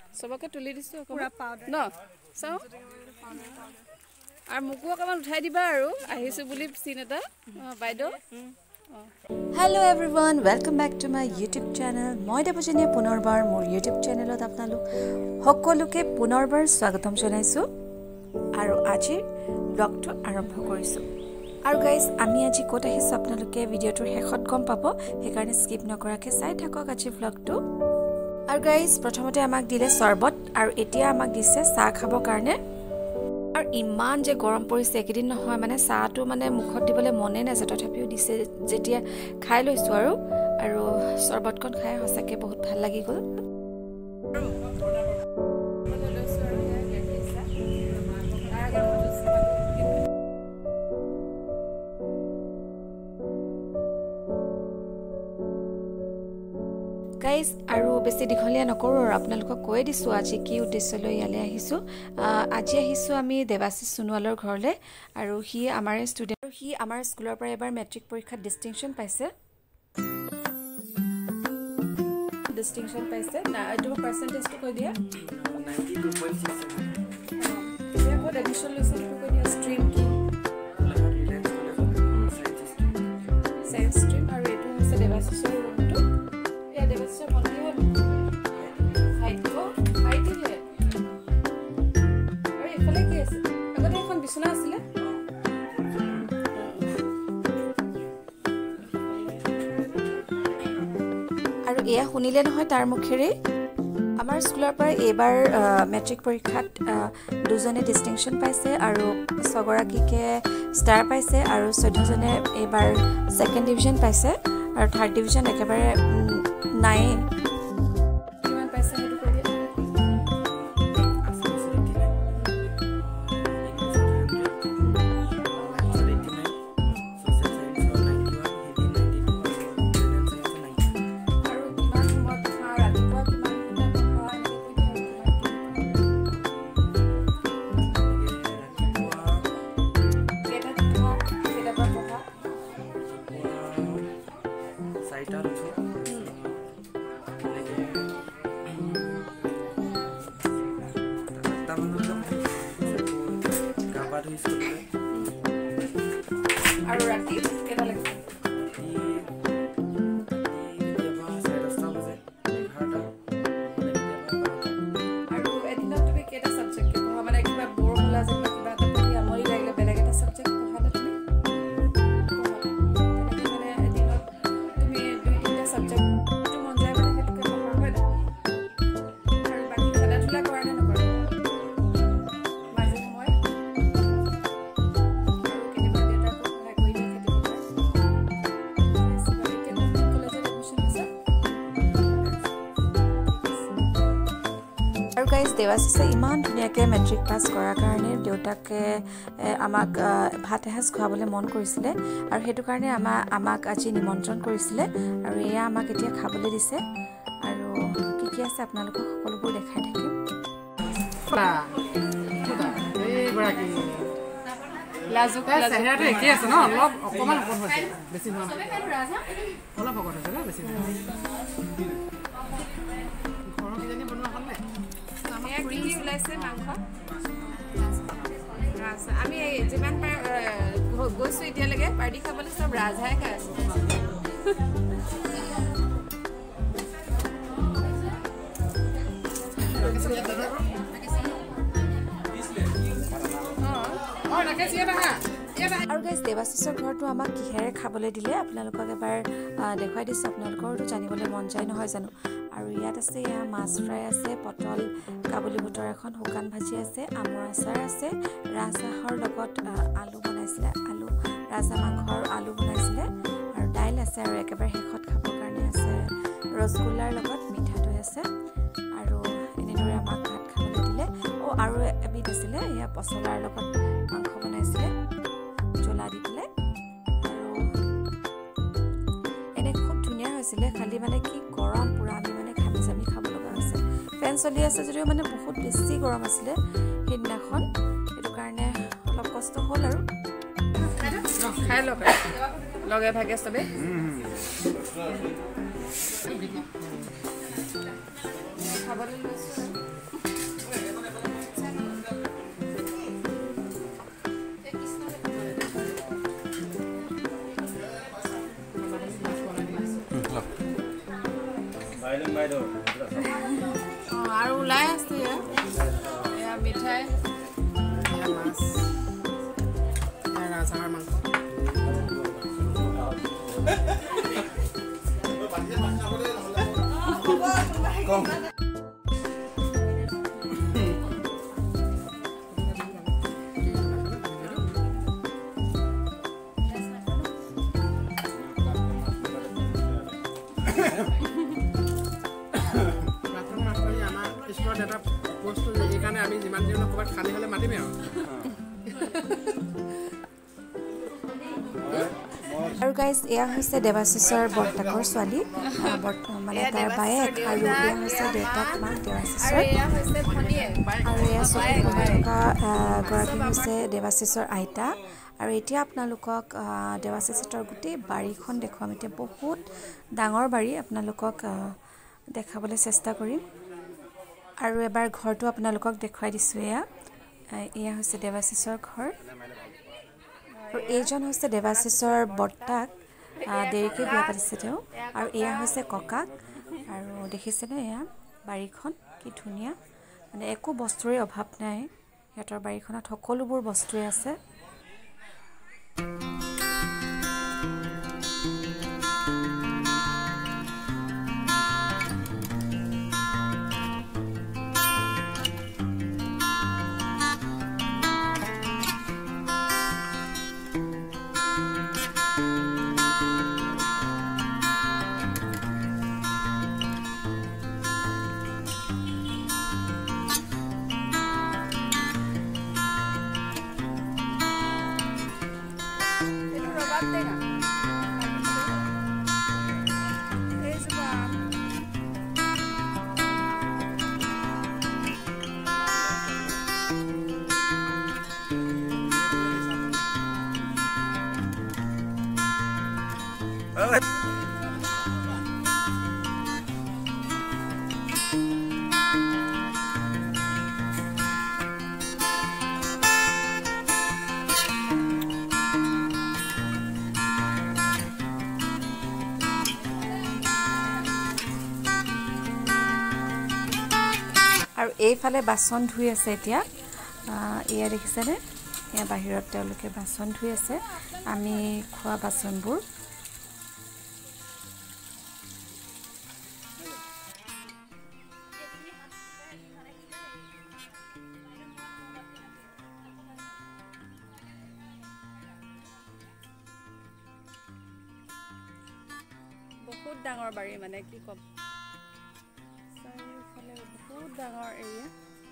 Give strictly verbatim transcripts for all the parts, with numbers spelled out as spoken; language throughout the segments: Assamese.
सबके तुली दिसो पूरा पाउडर न चाও আর মুকু অকমান উঠাই দিবা আৰু আহিছো বুলি সিন এটা বাইদেউ Hello everyone, welcome back to my YouTube channel. মই দেবজানী পুনৰবাৰ মোৰ YouTube channelত আপোনালোক সকলোকে পুনৰবাৰ স্বাগতম জনাইছো আৰু আজি ব্লগটো আৰম্ভ কৰিছো। আৰু গাইস আমি আজি ক'ত আহিছো আপোনালোকে ভিডিঅ'টোৰ শেষত গম পাব, সেইকাৰণে স্কিপ নকৰাকে চাই থাকক আজি ব্লগটো। আৰু গাইস প্ৰথমতে আমাক দিলে চৰবত আৰু এতিয়া আমাক দিছে চাহ খাবৰ কাৰণে। আৰু ইমান যে গৰম পৰিছে একেদিন নহয় মানে চাহটো মানে মুখত দিবলৈ মনে নাযায়, তথাপিও দিছে যেতিয়া খাই লৈছো আৰু আৰু চৰবতখন খাই সঁচাকে বহুত ভাল লাগি গ'ল। গাইস আৰু বেছি দীঘলীয়া নকৰো আৰু আপোনালোকক কৈ দিছো আজি কি উদ্দেশ্য লৈ ইয়ালৈ আহিছো। আজি আহিছো আমি দেৱাশিস সোণোৱালৰ ঘৰলৈ আৰু হি আমাৰ ষ্টুডেণ্ট আৰু হি আমাৰ স্কুলৰ পৰা এবাৰ মেট্ৰিক পৰীক্ষাত ডিষ্টিংশ্যন পাইছে ডিষ্টিংশ্যন পাইছে না এইটো পাৰ্চেন্টেজটো কৈ দিয়া ninety two point six seven এয়া ক'ত এডমিশ্যন লৈছে সেইটো কৈ দিয়া ষ্ট্ৰীম কি সায়েন্স ষ্ট্ৰীম আৰু এইটো হৈছে দেৱাশিসৰ ৰুমটো দেৱাশিসৰ মন্দিৰ হাইট হাইট দিলে আৰু এফালে কি আছে আগতে এখন বিছনা আছিলে আৰু এয়া শুনিলে নহয় তাৰ মুখেৰে আমাৰ স্কুলৰ পৰা এইবাৰ মেট্ৰিক পৰীক্ষাত দুজনে ডিষ্টিংশ্যন পাইছে আৰু ছগৰাকীকে ষ্টাৰ পাইছে আৰু চৈধ্যজনে এইবাৰ ছেকেণ্ড ডিভিজন পাইছে আৰু থাৰ্ড ডিভিজন একেবাৰে নাই কিমান পাইছে সেইটো কৈ দিয়া আৰু ৰাতি কেটা লাগে আৰু এদিনত তুমি কেটা সাবজেক্ট পঢ়া মানে কিবা বৰ হলা যে কিবা এটা পঢ়ি আমৰি লাগিলে বেলেগ এটা সাবজেক্ট পঢ়ালে তুমি মানে এদিনত তুমি দুই তিনিটা সাবজেক্ট তো মন যায় মানে সেইটো পঢ়া হয় না আৰু বাকি খেলা ধূলা কৰা নে নকৰা মাজে সময় আৰু গাইজ দেৱাশিসে ইমান ধুনীয়াকৈ মেট্ৰিক পাছ কৰাৰ কাৰণে দেউতাকে আমাক ভাত এসাঁজ খুৱাবলৈ মন কৰিছিলে আৰু সেইটো কাৰণে আমাক আমাক আজি নিমন্ত্ৰণ কৰিছিলে আৰু এয়া আমাক এতিয়া খাবলৈ দিছে আৰু কি কি আছে আপোনালোকক সকলোবোৰ দেখাই থাকিম লাজুক চেহেৰাটো একেই আছে ন অলপ অকণমান অকণ হৈছে বেছি নহয় অলপ অকণ হৈছে ন বেছি নহয় ঘৰৰ কিজনী বনোৱা হ'ল নাই কি কি ওলাইছে মাংস আমি যিমান গৈছো এতিয়ালৈকে পাৰ্টি খাবলৈ চব ৰাজহাই খাই আছো আৰু গাইজ দেৱাশিসৰ ঘৰটো আমাক কিহেৰে খাবলৈ দিলে আপোনালোকক এবাৰ দেখুৱাই দিছোঁ আপোনালোকৰতো জানিবলৈ মন যায় নহয় জানো আৰু ইয়াত আছে এয়া মাছ ফ্ৰাই আছে পটল কাবুলী বুটৰ এখন শুকান ভাজি আছে আমৰ আচাৰ আছে ৰাজহাঁহৰ লগত আলু বনাইছিলে আলু ৰাজহাঁহ মাংস আৰু আলু বনাইছিলে আৰু দাইল আছে আৰু একেবাৰে শেষত খাবৰ কাৰণে আছে ৰসগোল্লাৰ লগত মিঠা দৈ আছে আৰু এনেদৰে আমাক ভাত খাবলৈ দিলে অ' আৰু এবিধ আছিলে এয়া পচলাৰ লগত মাংস বনাইছিলে জ্বলা দি পেলাই আৰু এনে খুব ধুনীয়া হৈছিলে খালি মানে কি গৰম পুৰা আমি মানে ঘামি জামি খাব লগা হৈছে ফেন চলি আছে যদিও মানে বহুত বেছি গৰম আছিলে সেইদিনাখন সেইটো কাৰণে অলপ কষ্ট হ'ল আৰু খাই লওক লগে ভাগে চবে খাবলৈ লৈছোঁ আৰু ওলাই আছে এয়া মিঠাই এয়া মাছ এয়া ৰাজহাঁহৰ মাংস এটা বস্তু এইকাৰণে আমি যিমান দিন ক'ৰবাত খালী হ'লে মাতিমেই আৰু আৰু গাইজ এয়া হৈছে দেৱাশিষৰ বৰ্তাকৰ ছোৱালী মানে তাৰ বায়েক আৰু এয়া হৈছে দেউতাক মাক দেৱাশিষৰ আৰু এয়া চকীত বহি থকা গৰাকী হৈছে দেৱাশিষৰ আইতা আৰু এতিয়া আপোনালোকক দেৱাশিষৰ গোটেই বাৰীখন দেখুৱাম এতিয়া বহুত ডাঙৰ বাৰী আপোনালোকক দেখাবলৈ চেষ্টা কৰিম আৰু এবাৰ ঘৰটো আপোনালোকক দেখুৱাই দিছোঁ এয়া এয়া হৈছে দেৱাশিষৰ ঘৰ আৰু এইজন হৈছে দেৱাশিষৰ বৰ্তাক দেৰিকৈ বিয়া পাতিছে তেওঁ আৰু এয়া হৈছে ককাক আৰু দেখিছেনে এয়া বাৰীখন কি ধুনীয়া মানে একো বস্তুৰে অভাৱ নাই সিহঁতৰ বাৰীখনত সকলোবোৰ বস্তুৱে আছে আৰু এইফালে বাচন ধুই আছে এতিয়া এয়া দেখিছেনে এয়া বাহিৰত তেওঁলোকে বাচন ধুই আছে আমি খোৱা বাচনবোৰ বহুত ডাঙৰ বাৰী মানে কি ক'ম বহুত ডাঙৰ এৰিয়া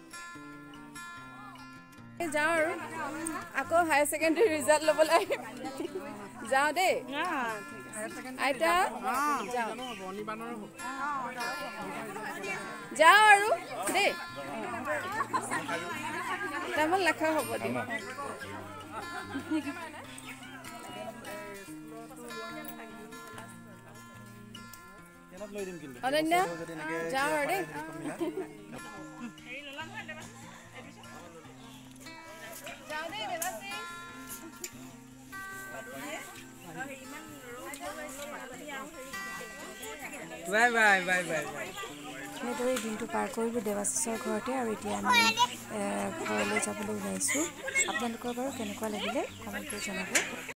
যাওঁ আৰু আকৌ হায়াৰ ছেকেণ্ডেৰী ৰিজাল্ট ল'বলৈ যাওঁ দেই আইতা যাওঁ আৰু দেই তামোল নাখাওঁ হ'ব দেই অনন্যা যাওঁ আৰু দেই বাই বাই বাই বাই এনেদৰে দিনটো পাৰ কৰিলোঁ দেৱাশিষৰ ঘৰতে আৰু এতিয়া আমি ঘৰলৈ যাবলৈ ওলাইছোঁ আপোনালোকৰ বাৰু কেনেকুৱা লাগিলে কমেণ্ট কৰি জনাব